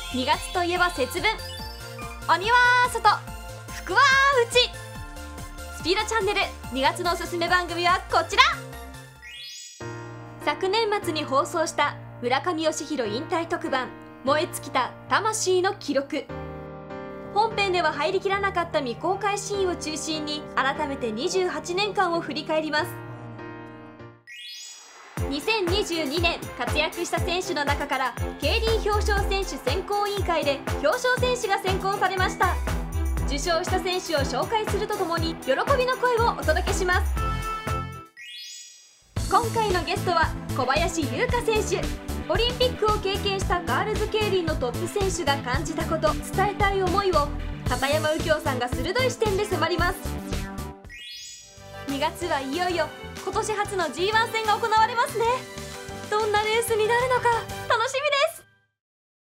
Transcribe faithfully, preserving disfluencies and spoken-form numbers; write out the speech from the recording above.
にがつといえば節分、鬼は外、福は内。スピードチャンネルにがつのおすすめ番組はこちら。昨年末に放送した村上義弘引退特番「燃え尽きた魂の記録」。本編では入りきらなかった未公開シーンを中心に改めてにじゅうはちねんかんを振り返ります。にせんにじゅうにねん活躍した選手の中から競輪表彰選手選考委員会で表彰選手が選考されました。受賞した選手を紹介するとともに喜びの声をお届けします。今回のゲストは小林優香選手。オリンピックを経験したガールズ競輪のトップ選手が感じたこと、伝えたい思いを片山右京さんが鋭い視点で迫ります。にがつはいよいよ今年初の ジーワン 戦が行われますね。どんなレースになるのか楽しみです。